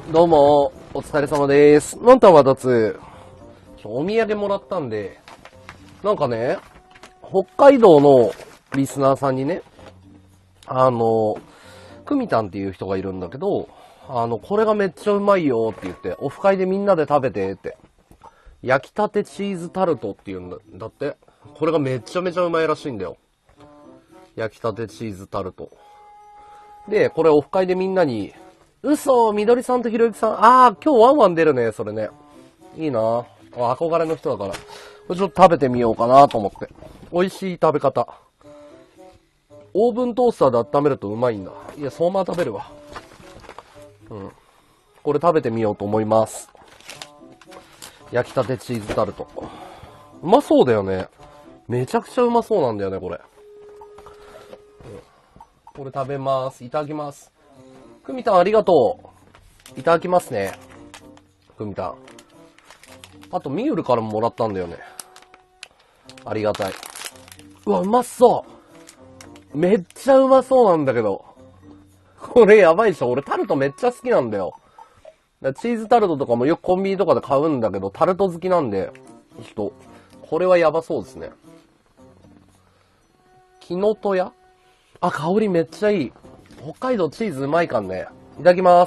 どうも、お疲れ様です。のんたんはだつ。お土産もらったんで、なんかね、北海道のリスナーさんにね、くみたんっていう人がいるんだけど、これがめっちゃうまいよって言って、オフ会でみんなで食べてって。焼きたてチーズタルトっていうんだって。これがめちゃめちゃうまいらしいんだよ。焼きたてチーズタルト。で、これオフ会でみんなに、嘘みどりさんとひろゆきさん。今日ワンワン出るね、それね。いいな憧れの人だから。これちょっと食べてみようかなと思って。美味しい食べ方。オーブントースターで温めるとうまいんだ。いや、そのまま食べるわ。これ食べてみようと思います。焼きたてチーズタルト。うまそうだよね。めちゃくちゃうまそうなんだよね、これ。これ食べます。いただきます。くみたんありがとう。いただきますね。くみたん。あと、みゆるからももらったんだよね。ありがたい。うわ、うまそう。めっちゃうまそうなんだけど。これやばいでしょ。俺タルトめっちゃ好きなんだよ。チーズタルトとかもよくコンビニとかで買うんだけど、タルト好きなんで、これはやばそうですね。きのとや？香りめっちゃいい。北海道チーズうまいかんね。いただきます。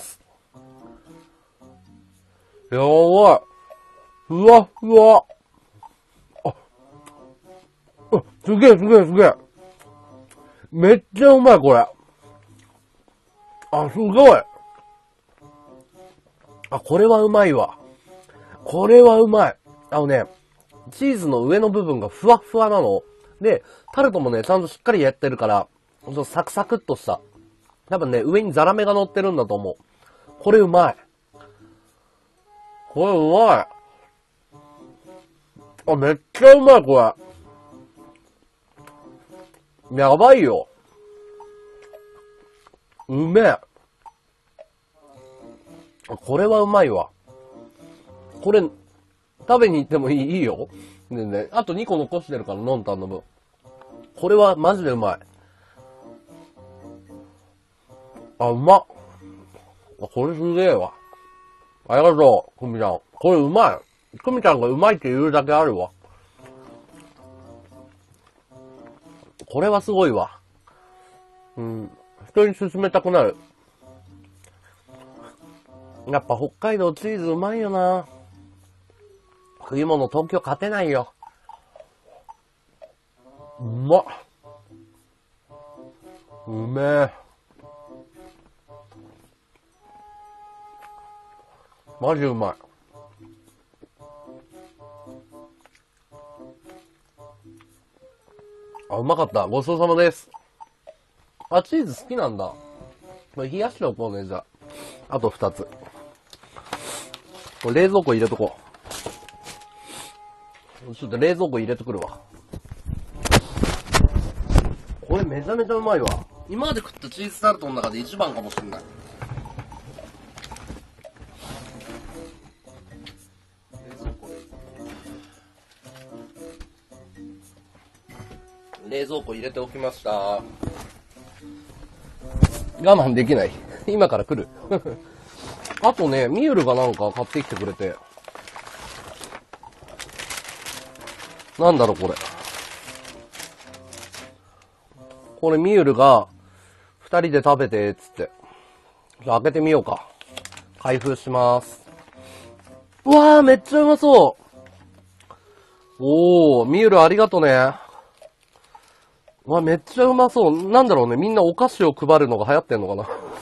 やばい。うわ、うわ。すげえ。めっちゃうまい、これ。すごい。これはうまいわ。これはうまい。チーズの上の部分がふわふわなの。で、タルトもね、ちゃんとしっかりやってるから、サクサクっとした。多分ね、上にザラメが乗ってるんだと思う。これうまい。これうまい。めっちゃうまい、これ。やばいよ。うめえ。これはうまいわ。これ、食べに行ってもいいよ。ね。あと2個残してるから、のんたんの分。これはマジでうまい。うまっ。これすげえわ。ありがとう、くみちゃん。これうまい。くみちゃんがうまいって言うだけあるわ。これはすごいわ。人に勧めたくなる。やっぱ北海道チーズうまいよな。食い物東京勝てないよ。うまっ。うめえ。マジうまい。うまかった。ごちそうさまです。チーズ好きなんだ。冷やしておこうね、じゃあ。あと2つ。これ冷蔵庫入れとこう。ちょっと冷蔵庫入れてくるわ。これめちゃめちゃうまいわ。今まで食ったチーズタルトの中で一番かもしれない。冷蔵庫入れておきました。我慢できない。今から来る。あとね、ミュールがなんか買ってきてくれて。なんだろ、これ。これミュールが、二人で食べて、つって。開けてみようか。開封します。うわー、めっちゃうまそう。ミュールありがとね。めっちゃうまそう。なんだろうね、みんなお菓子を配るのが流行ってんのか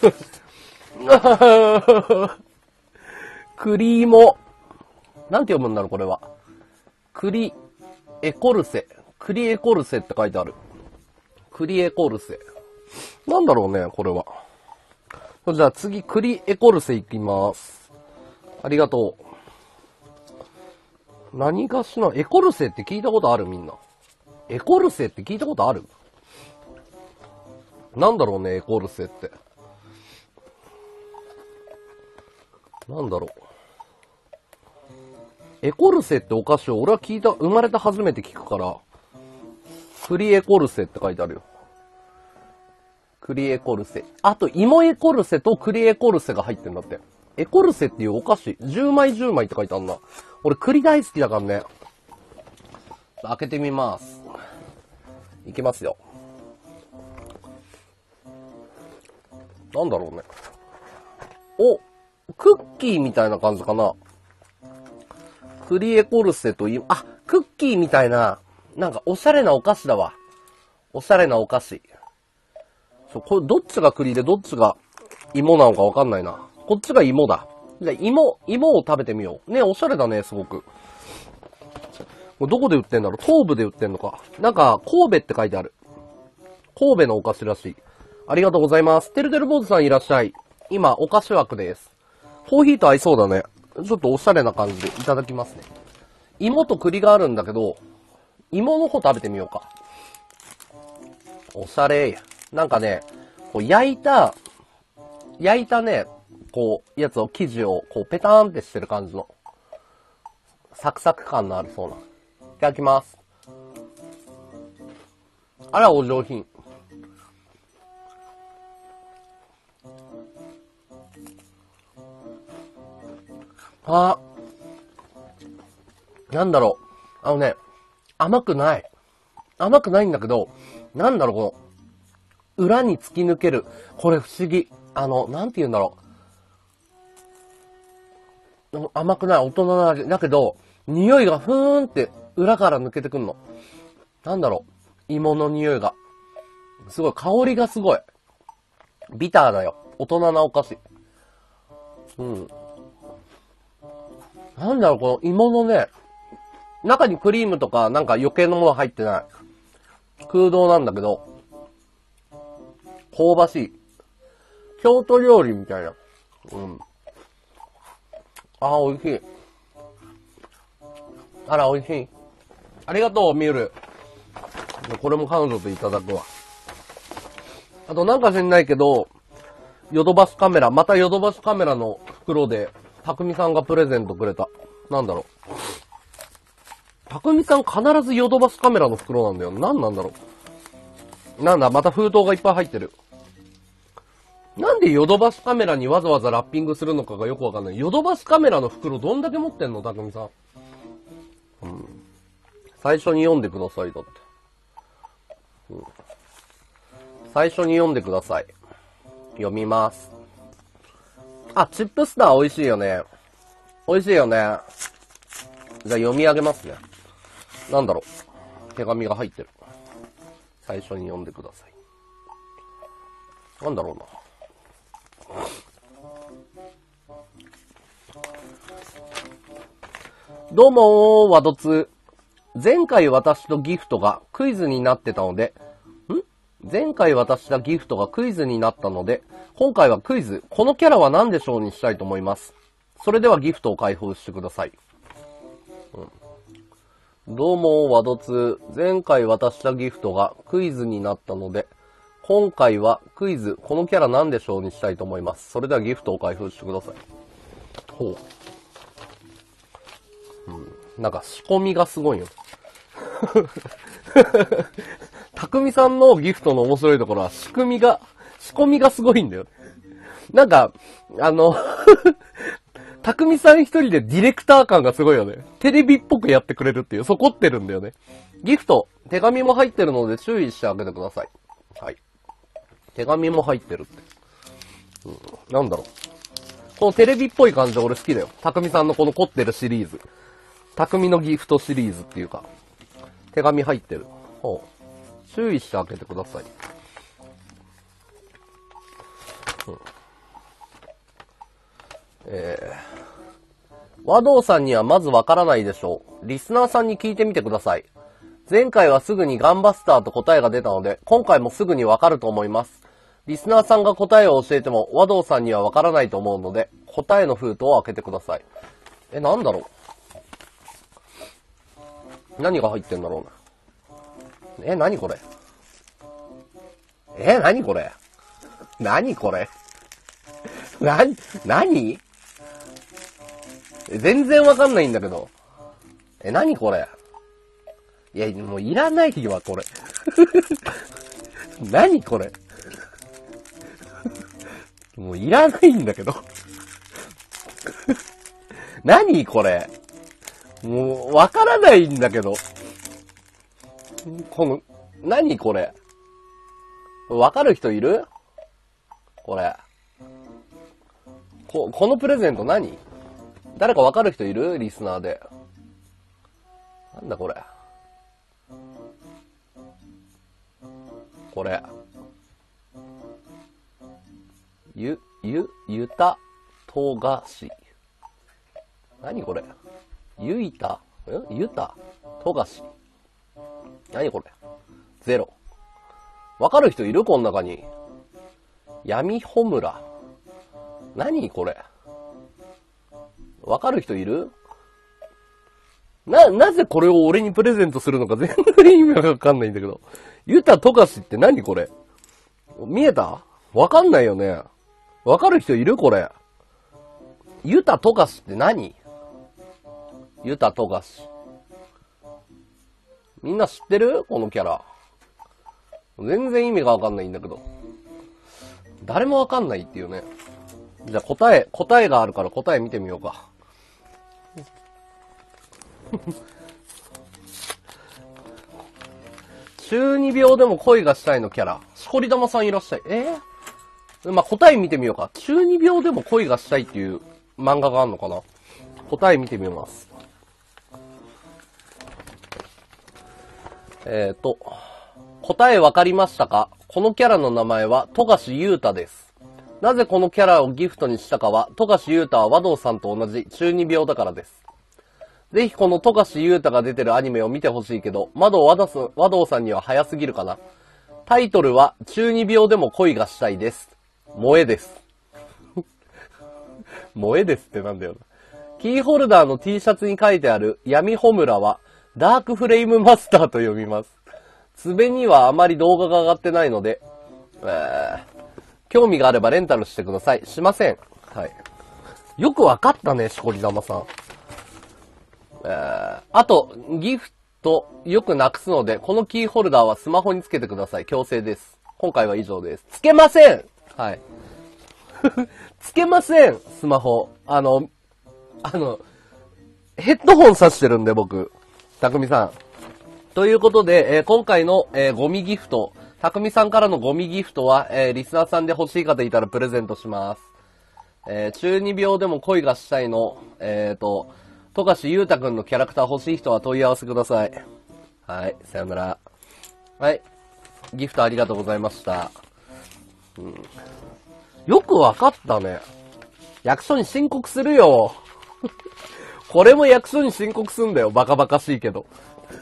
な。クリーモ。なんて読むんだろう、これは。クリエコルセって書いてある。クリエコルセ。なんだろうね、これは。じゃあ次、クリエコルセいきます。ありがとう。何がしな、エコルセって聞いたことあるみんな。エコルセって聞いたことある？なんだろうね、エコルセって。なんだろう。エコルセってお菓子を俺は生まれて初めて聞くから、クリエコルセって書いてあるよ。クリエコルセ。あと、芋エコルセとクリエコルセが入ってんだって。 エコルセっていうお菓子。10枚10枚って書いてあるな。俺栗大好きだからね。開けてみます。いきますよ。なんだろうね。お、クッキーみたいな感じかな。栗エコルセとクッキーみたいな、なんかおしゃれなお菓子だわ。おしゃれなお菓子。これどっちが栗でどっちが芋なのかわかんないな。こっちが芋だ。じゃあ芋を食べてみよう。ね、おしゃれだね、すごく。これどこで売ってんだろう？東部で売ってんのか。なんか、神戸って書いてある。神戸のお菓子らしい。ありがとうございます。てるてる坊主さんいらっしゃい。今、お菓子枠です。コーヒーと合いそうだね。ちょっとおしゃれな感じでいただきますね。芋と栗があるんだけど、芋の方食べてみようか。おしゃれ。なんかね、こう焼いたね、こう、やつを、生地を、こう、ペターンってしてる感じの、サクサク感のあるそうな。いただきます。あら、お上品。なんだろう。甘くない。甘くないんだけど、なんだろう、この、裏に突き抜ける。これ不思議。なんて言うんだろう。甘くない、大人な味。だけど、匂いがふーんって裏から抜けてくんの。なんだろう。芋の匂いが。すごい、香りがすごい。ビターだよ。大人なお菓子。うん。なんだろう、この芋のね、中にクリームとかなんか余計なもの入ってない。空洞なんだけど、香ばしい。京都料理みたいな。うん。美味しい。あら、美味しい。ありがとう、ミュール。これも彼女といただくわ。あとなんか知んないけど、ヨドバシカメラ、またヨドバシカメラの袋で、たくみさんがプレゼントくれた。なんだろう。たくみさん必ずヨドバシカメラの袋なんだよ。なんなんだろう。なんだ、また封筒がいっぱい入ってる。なんでヨドバシカメラにわざわざラッピングするのかがよくわかんない。ヨドバシカメラの袋どんだけ持ってんの、たくみさん。うん。最初に読んでください、だって。うん。最初に読んでください。読みます。チップスター美味しいよね。美味しいよね。じゃあ読み上げますね。なんだろう。手紙が入ってる。最初に読んでください。なんだろうな。どうもー、ワドツ。前回渡したギフトがクイズになってたので、前回渡したギフトがクイズになったので、今回はクイズ、このキャラは何でしょうにしたいと思います。それではギフトを開封してください。どうも、ワドツ。前回渡したギフトがクイズになったので、今回はクイズ、このキャラ何でしょうにしたいと思います。それではギフトを開封してください。ほう。なんか仕込みがすごいよ。たくみさんのギフトの面白いところは仕込みがすごいんだよ。なんか、たくみさん一人でディレクター感がすごいよね。テレビっぽくやってくれるっていう、そこってるんだよね。ギフト、手紙も入ってるので注意してあげてください。はい。手紙も入ってるって。なんだろう。このテレビっぽい感じ俺好きだよ。たくみさんのこの凝ってるシリーズ。たくみのギフトシリーズっていうか。手紙入ってる。注意して開けてください。和道さんにはまずわからないでしょう。リスナーさんに聞いてみてください。前回はすぐにガンバスターと答えが出たので、今回もすぐにわかると思います。リスナーさんが答えを教えても和道さんにはわからないと思うので、答えの封筒を開けてください。なんだろう。何が入ってんだろうな。何これ。何これ。何これ。何全然わかんないんだけど。何これ。いや、もういらないわ、これ。何これ。もういらないんだけど。 何これ。もう、わからないんだけど。何これ。わかる人いる？これ。このプレゼント何？誰かわかる人いる？リスナーで。なんだこれ。これ。ゆたとがし。何これ。ゆたとがし。何これ。ゼロ。わかる人いる？この中に。闇ほむら。何これ。わかる人いる？なぜこれを俺にプレゼントするのか全然意味がわかんないんだけど。ゆたとがしって何これ。見えた？わかんないよね。わかる人いる？これ。ゆたとがしって何？ゆたとがし。みんな知ってる？このキャラ。全然意味がわかんないんだけど。誰もわかんないっていうね。じゃあ答えがあるから答え見てみようか。中二病でも恋がしたいのキャラ。しこり玉さんいらっしゃい。まあ、答え見てみようか。中二病でも恋がしたいっていう漫画があるのかな。答え見てみます。答えわかりましたか？このキャラの名前は富樫勇太です。なぜこのキャラをギフトにしたかは、富樫勇太は和道さんと同じ中二病だからです。ぜひこの富樫勇太が出てるアニメを見てほしいけど、和道さんには早すぎるかな。タイトルは中二病でも恋がしたいです。萌えです。萌えですってなんだよな。キーホルダーの T シャツに書いてある闇ほむらはダークフレイムマスターと読みます。つべにはあまり動画が上がってないので、興味があればレンタルしてください。しません。はい。よくわかったね、しこり玉さん。あと、ギフトよくなくすので、このキーホルダーはスマホにつけてください。強制です。今回は以上です。つけません！はい。つけません！スマホ。ヘッドホン挿してるんで、僕。たくみさん。ということで、今回の、ゴミギフト。たくみさんからのゴミギフトは、リスナーさんで欲しい方いたらプレゼントします。中二病でも恋がしたいの、富樫勇太くんのキャラクター欲しい人は問い合わせください。はい、さよなら。はい。ギフトありがとうございました。よくわかったね。役所に申告するよ。これも役所に申告すんだよ。バカバカしいけど。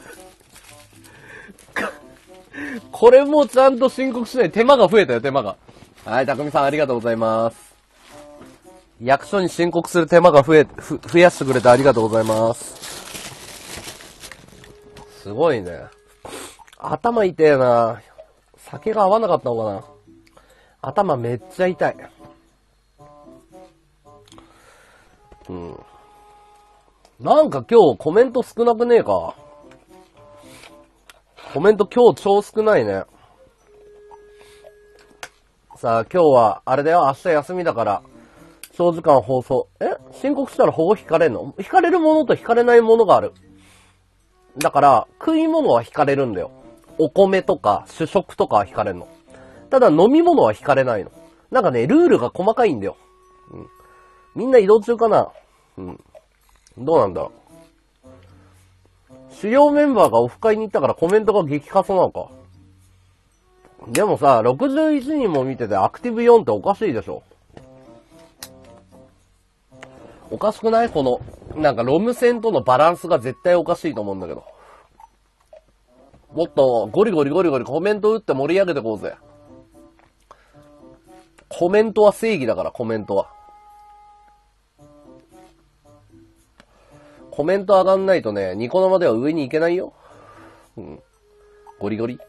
これもちゃんと申告しない。手間が増えたよ、手間が。はい、たくみさんありがとうございます。役所に申告する手間が増やしてくれてありがとうございます。すごいね。頭痛えな。酒が合わなかったのかな。頭めっちゃ痛い。なんか今日コメント少なくねえか。コメント今日超少ないね。さあ今日はあれだよ、明日休みだから長時間放送。申告したら保護引かれんの？引かれるものと引かれないものがある。だから食い物は引かれるんだよ。お米とか主食とかは引かれるの。ただ飲み物は引かれないの。なんかね、ルールが細かいんだよ。みんな移動中かな？どうなんだろう。主要メンバーがオフ会に行ったからコメントが激カソなのか。でもさ、61人も見ててアクティブ4っておかしいでしょ。おかしくない？この、なんかロム線とのバランスが絶対おかしいと思うんだけど。もっとゴリゴリコメント打って盛り上げてこうぜ。コメントは正義だから、コメントは。コメント上がんないとね、ニコ生では上に行けないよ。ゴリゴリ。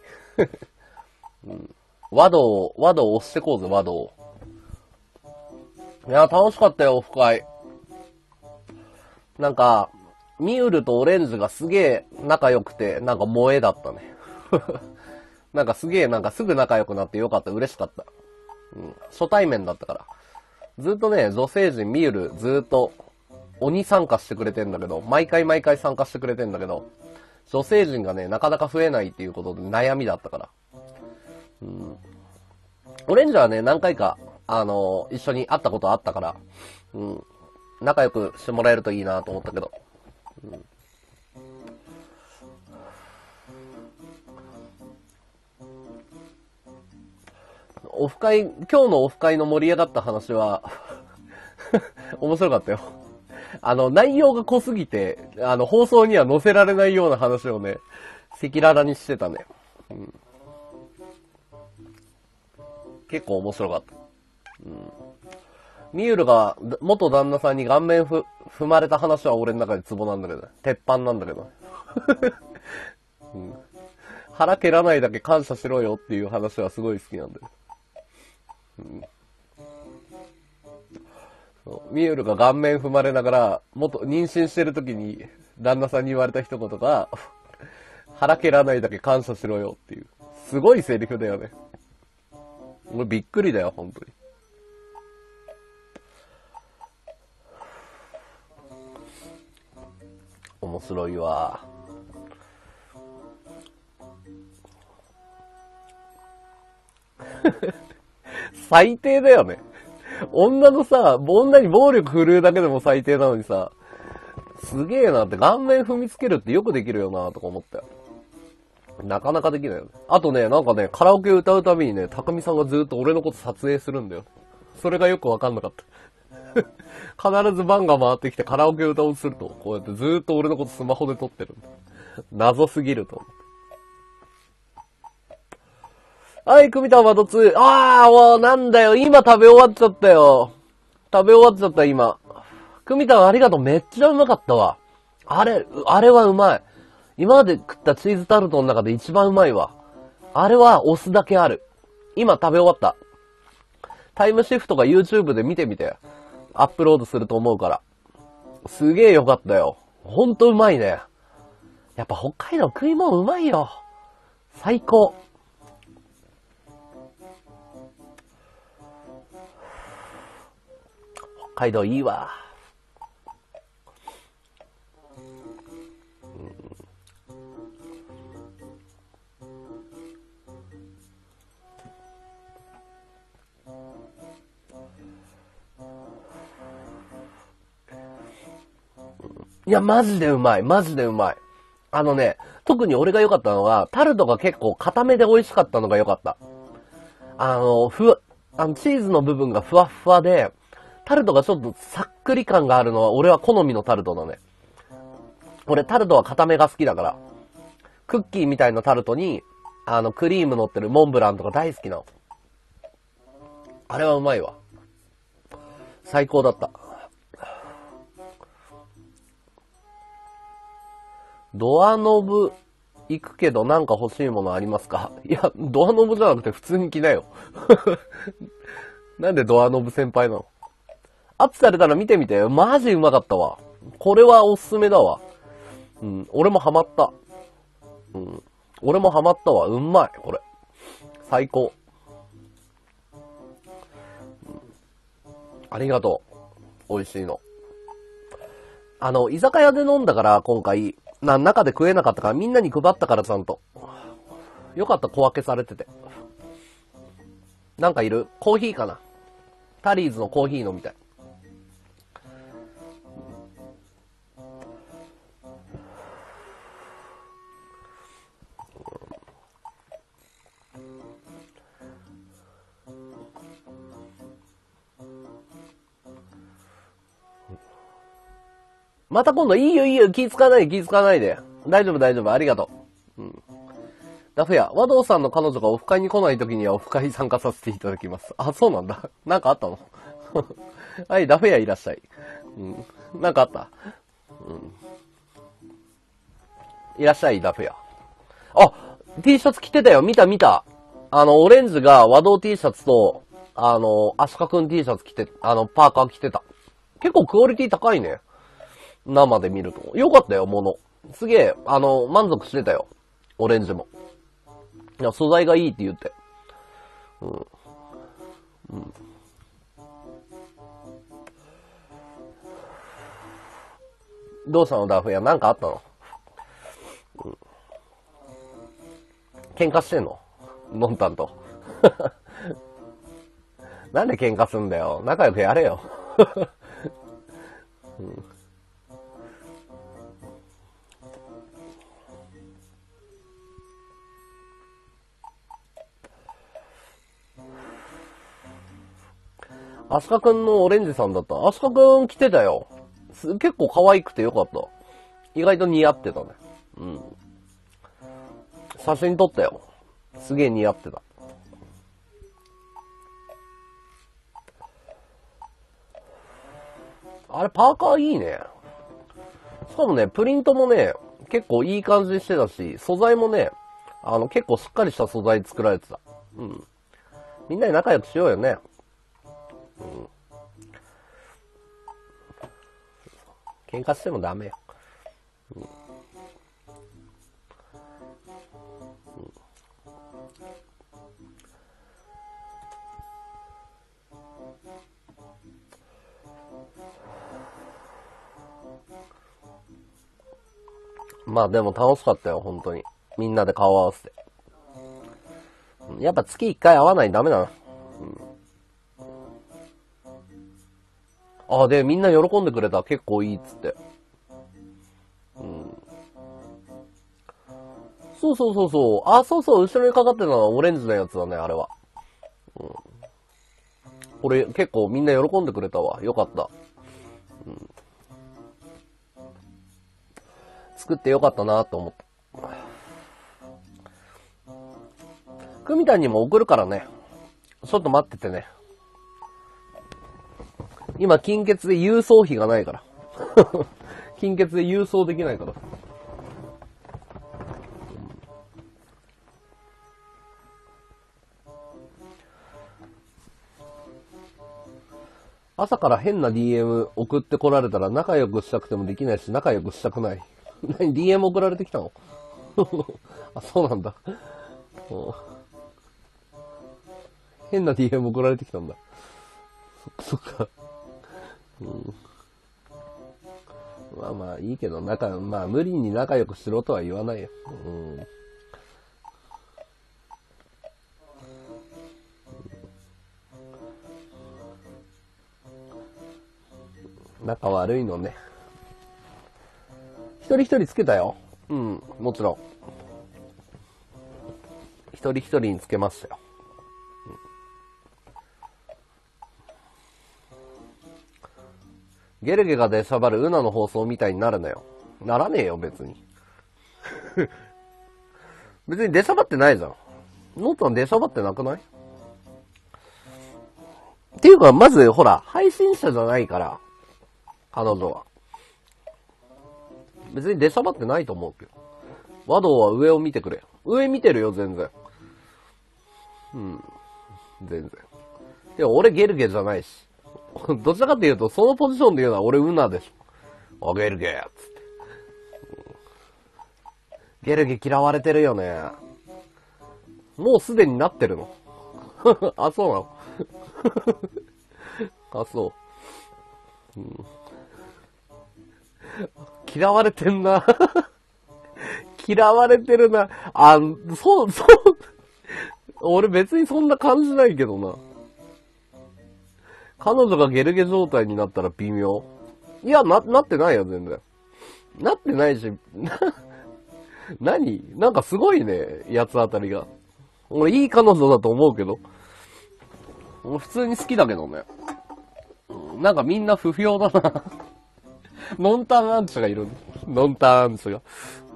和道を押してこうぜ、和道を。いや、楽しかったよ、オフ会。なんか、ミウルとオレンジがすげえ仲良くて、なんか萌えだったね。なんかすげえ、なんかすぐ仲良くなってよかった、嬉しかった。初対面だったから。 ずっとね、女性陣ミュールずっと鬼参加してくれてんだけど、毎回参加してくれてんだけど、女性陣がね、なかなか増えないっていうことで悩みだったから。オレンジはね、何回か、一緒に会ったことあったから、仲良くしてもらえるといいなと思ったけど。今日のオフ会の盛り上がった話は、面白かったよ。内容が濃すぎて、放送には載せられないような話をね、赤裸々にしてたね。結構面白かった。ミュールが元旦那さんに顔面踏まれた話は俺の中でツボなんだけど、鉄板なんだけど。腹蹴らないだけ感謝しろよっていう話はすごい好きなんだよ。ミュールが顔面踏まれながら、妊娠してる時に旦那さんに言われた一言が、腹蹴らないだけ感謝しろよっていう。すごいセリフだよね。俺びっくりだよ、本当に。面白いわ。最低だよね。女に暴力振るうだけでも最低なのにさ、すげえなって顔面踏みつけるってよくできるよなとか思ったよ。なかなかできないよね。あとね、カラオケ歌うたびにね、高見さんがずっと俺のこと撮影するんだよ。それがよくわかんなかった。必ず番が回ってきてカラオケ歌おうとすると、こうやってずーっと俺のことスマホで撮ってるんだ。謎すぎると思って。はい、組田ワード2。もうなんだよ、今食べ終わっちゃったよ。今。組田ありがとう、めっちゃうまかったわ。あれはうまい。今まで食ったチーズタルトの中で一番うまいわ。あれは押すだけある。今食べ終わった。タイムシフトが YouTube で見てみて。アップロードすると思うから。すげえよかったよ。ほんとうまいね。やっぱ北海道食い物うまいよ。最高。北海道いいわ。いや、マジでうまい。特に俺が良かったのは、タルトが結構固めで美味しかったのが良かった。チーズの部分がふわっふわで、タルトがちょっとさっくり感があるのは、俺は好みのタルトだね。俺、タルトは固めが好きだから。クッキーみたいなタルトに、クリーム乗ってるモンブランとか大好きなの。あれはうまいわ。最高だった。ドアノブ行くけどなんか欲しいものありますか？いや、ドアノブじゃなくて普通に来なよ。なんでドアノブ先輩なの？アップされたら見てみて。マジうまかったわ。これはおすすめだわ。俺もハマった。わ。うまい、これ。最高。ありがとう。美味しいの。居酒屋で飲んだから、今回、中で食えなかったから、みんなに配ったからちゃんと。よかった、小分けされてて。なんかいる？コーヒーかな？タリーズのコーヒー飲みたい。また今度、いいよ、気使わないで。大丈夫、ありがとう。ダフ屋、和道さんの彼女がオフ会に来ない時にはオフ会に参加させていただきます。あ、そうなんだ。なんかあったの？はい、ダフ屋いらっしゃい。なんかあった？いらっしゃい、ダフ屋。あ、T シャツ着てたよ。見た。オレンジが和道 T シャツと、アシカくん T シャツ着て、パーカー着てた。結構クオリティ高いね。生で見ると。よかったよ、すげえ、満足してたよ。オレンジも。いや、素材がいいって言って。 どうしたのダフ屋？なんかあったの？喧嘩してんの？のんたんと。なんで喧嘩すんだよ。仲良くやれよ。アスカくんのオレンジさんだった。アスカくん来てたよ。結構可愛くてよかった。意外と似合ってたね。うん。写真撮ったよ。すげえ似合ってた。あれ、パーカーいいね。しかもね、プリントもね、結構いい感じしてたし、素材もね、結構しっかりした素材作られてた。うん。みんなで仲良くしようよね。うん。喧嘩してもダメよ。うん。まあでも楽しかったよ、本当に。みんなで顔合わせて。やっぱ月1回会わないとダメだな。うん、あ、で、みんな喜んでくれた。結構いいっつって。うん。そうそうそうそう。あ、そうそう、後ろにかかってたのはオレンジのやつだね、あれは。うん。これ結構みんな喜んでくれたわ。よかった。うん。作ってよかったなと思った。クミタンにも送るからね。ちょっと待っててね。今、金欠で郵送費がないから。金欠で郵送できないから。朝から変な DM 送ってこられたら仲良くしたくてもできないし、仲良くしたくない。何 DM 送られてきたの？あ、そうなんだ。変な DM 送られてきたんだ。そっか。うん、まあまあいいけど、まあ無理に仲良くしろとは言わないよ。うん、仲悪いのね。一人一人つけたよ。うん、もちろん。一人一人につけましたよ。ゲルゲが出しゃばるウナの放送みたいになるなよ。ならねえよ、別に。別に出しゃばってないじゃん。ノートは出しゃばってなくない？っていうか、まず、ほら、配信者じゃないから、彼女は。別に出しゃばってないと思うけど。和道は上を見てくれ。上見てるよ、全然。うん。全然。いや、俺ゲルゲじゃないし。どちらかっていうと、そのポジションで言うのは俺ウナでしょ。あ、ゲルゲつって。ゲルゲ嫌われてるよね。もうすでになってるの。あ、そうなの。あ、そう。うん、嫌われてんな。嫌われてるな。あ、そう。俺別にそんな感じないけどな。彼女がゲルゲ状態になったら微妙。いや、なってないよ、全然。なってないし、なんかすごいね、八つ当たりが。俺いい彼女だと思うけど。俺普通に好きだけどね。なんかみんな不評だな。ノンタンアンチがいる。ノンタンアンチが。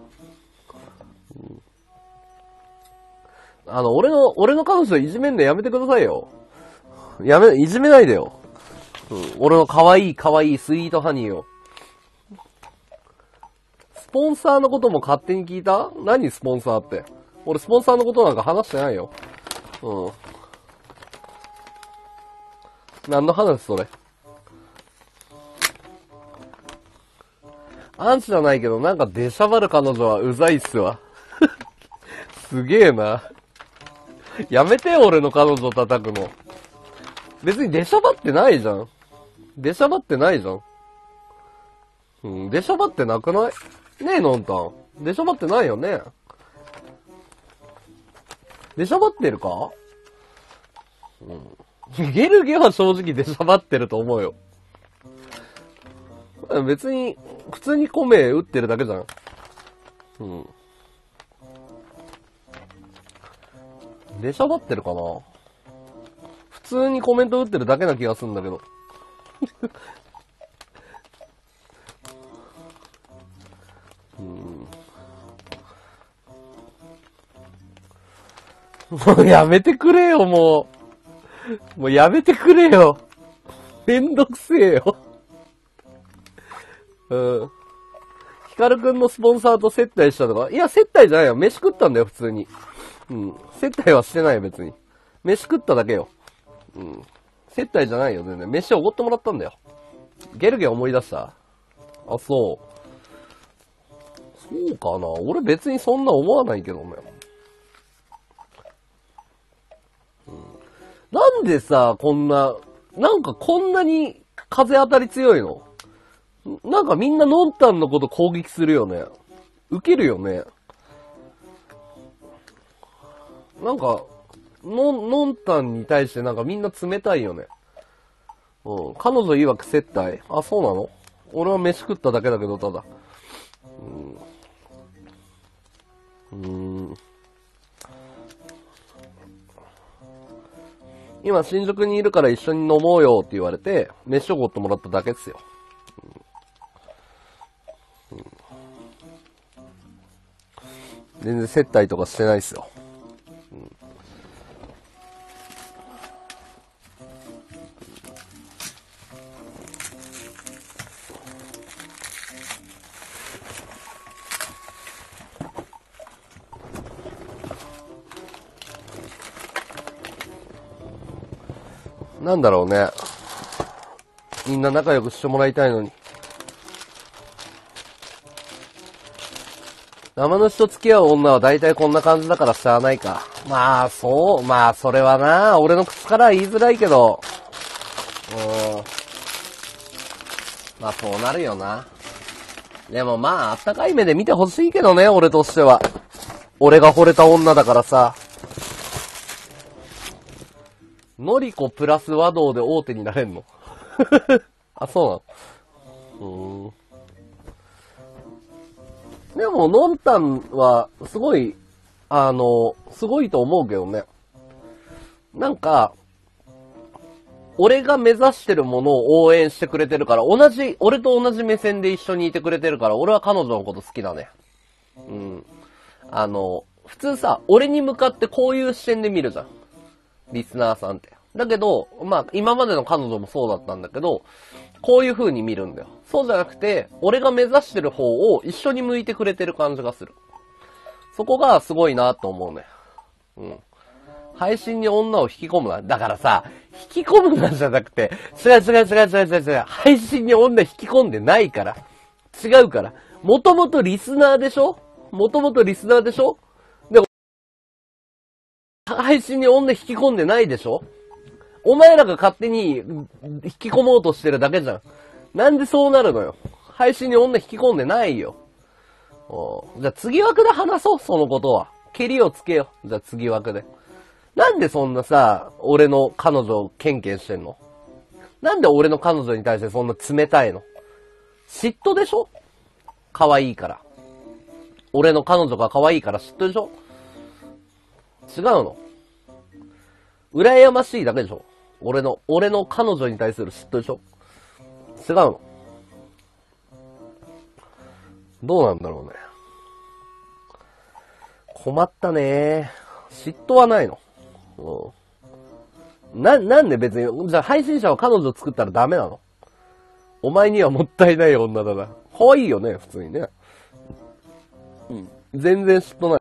俺の彼女いじめんのやめてくださいよ。いじめないでよ。うん、俺の可愛いスイートハニーを。スポンサーのことも勝手に聞いた？何スポンサーって。俺スポンサーのことなんか話してないよ。うん。何の話それ。アンチじゃないけど、なんか出しゃばる彼女はうざいっすわ。すげえな。やめてよ、俺の彼女叩くの。別に出しゃばってないじゃん。出しゃばってないじゃん。 うん、出しゃばってなくない？ねえ、のんたん。出しゃばってないよね。出しゃばってるか？うん。ゲルゲは正直出しゃばってると思うよ。別に、普通に米打ってるだけじゃん。うん。出しゃばってるかな？普通にコメント打ってるだけな気がするんだけど。もうやめてくれよ、もう。もうやめてくれよ。めんどくせえよ。うん。ヒカルくんのスポンサーと接待したとか？いや、接待じゃないよ。飯食ったんだよ、普通に。うん。接待はしてないよ、別に。飯食っただけよ。うん。接待じゃないよ、全然。飯おごってもらったんだよ。ゲルゲ思い出した？あ、そう。そうかな。俺別にそんな思わないけどね。なんでさ、なんかこんなに風当たり強いの？なんかみんなノンタンのこと攻撃するよね。ウケるよね。なんか、ノンタンに対してなんかみんな冷たいよね。うん。彼女曰く接待。あ、そうなの？俺は飯食っただけだけど、ただ。今新宿にいるから一緒に飲もうよって言われて、飯をごってもらっただけですよ。全然接待とかしてないですよ。なんだろうね。みんな仲良くしてもらいたいのに。生主と付き合う女は大体こんな感じだからしゃあないか。まあ、そう。まあ、それはな、俺の口からは言いづらいけど。まあ、そうなるよな。でもまあ、あったかい目で見てほしいけどね、俺としては。俺が惚れた女だからさ。のりこプラス和道で大手になれんの？あ、そうなの？でも、のんたんは、すごいと思うけどね。なんか、俺が目指してるものを応援してくれてるから、俺と同じ目線で一緒にいてくれてるから、俺は彼女のこと好きだね。うん。普通さ、俺に向かってこういう視点で見るじゃん。リスナーさんって。だけど、まあ、今までの彼女もそうだったんだけど、こういう風に見るんだよ。そうじゃなくて、俺が目指してる方を一緒に向いてくれてる感じがする。そこがすごいなと思うね。うん。配信に女を引き込むな。だからさ、引き込むなじゃなくて、違う。配信に女引き込んでないから。違うから。もともとリスナーでしょ？で、配信に女引き込んでないでしょ？お前らが勝手に引き込もうとしてるだけじゃん。なんでそうなるのよ。配信に女引き込んでないよ。じゃあ次枠で話そう、そのことは。蹴りをつけよう。じゃあ次枠で。なんでそんなさ、俺の彼女をケンケンしてんの？なんで俺の彼女に対してそんな冷たいの？嫉妬でしょ？可愛いから。俺の彼女が可愛いから嫉妬でしょ？違うの？羨ましいだけでしょ？俺の彼女に対する嫉妬でしょ？違うの？どうなんだろうね。困ったね。嫉妬はないの？なんで別に、じゃあ配信者は彼女作ったらダメなの？お前にはもったいない女だな。可愛いよね、普通にね。うん。全然嫉妬ない。